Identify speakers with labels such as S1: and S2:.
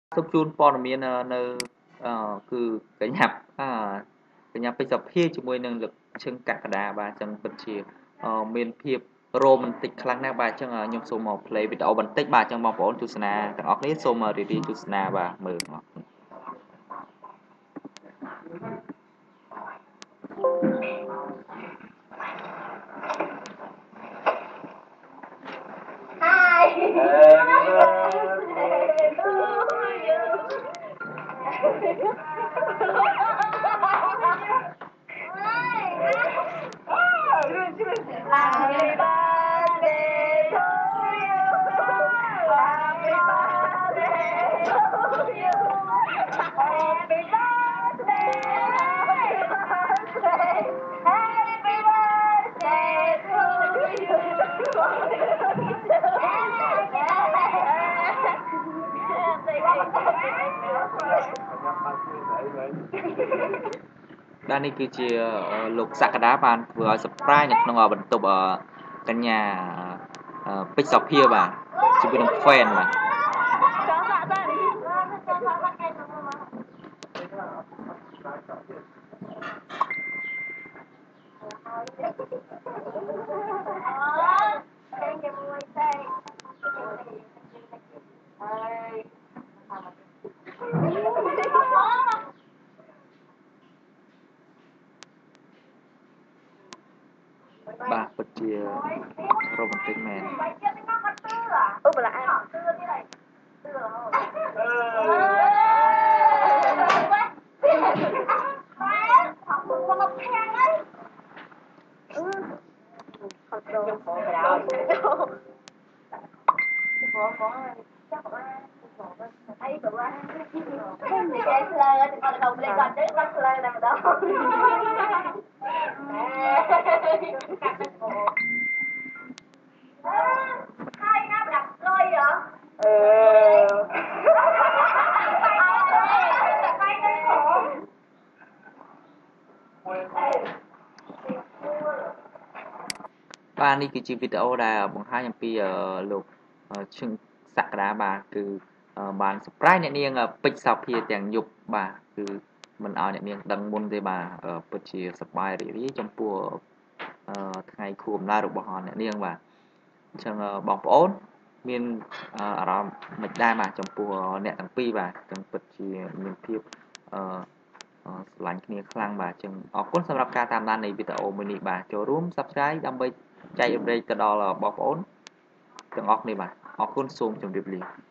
S1: សូមជូនព័ត៌មាននៅគឺកញ្ញាកញ្ញាពេជ្រសុភាជាមួយនឹងលោកឈឹងកក្កដាបាទអញ្ចឹងពិតជាមានភាពរ៉ូមែនទិកខ្លាំងណាស់បាទអញ្ចឹងខ្ញុំសូមមក play វីដេអូបន្តិចបាទអញ្ចឹងបងប្អូនទស្សនាទាំងអស់គ្នាសូមរីករាយទស្សនាបាទមើលមកបាទនេះគឺជាលោកសក្កដាបានធ្វើឲ្យ surprise នៅក្នុងបន្ទប់កញ្ញាពេជ្រសុភាបាទជាមួយនឹង fan បាទបាទពិតជារ៉ូមែនទិកមែនអូបលាបាទនេះគឺជាវីដេអូដែលបង្ហាញអំពីលោកឈឹងសក្កដាបាទគឺបាន surprise អ្នកនាងពេជ្រសុភាទាំងយប់បាទគឺមិនឲ្យអ្នកនាងដឹងមុនទេបាទពិតជាសប្បាយរីករាយចំពោះថ្ងៃខួបកំណើតរបស់អ្នកនាងបាទអញ្ចឹងបងប្អូនមានអារម្មណ៍មិនដែរបាទចំពោះអ្នកទាំងពីរបាទអញ្ចឹងពិតជាមានភាពស្រឡាញ់គ្នាខ្លាំងបាទអញ្ចឹងអរគុណសម្រាប់ការតាមដាននៃវីដេអូមួយនេះបាទចូលរួម Subscribe ដើម្បីចែករំលែកទៅដល់បងប្អូនទាំងអស់គ្នាបាទអរគុណសូមជម្រាបលា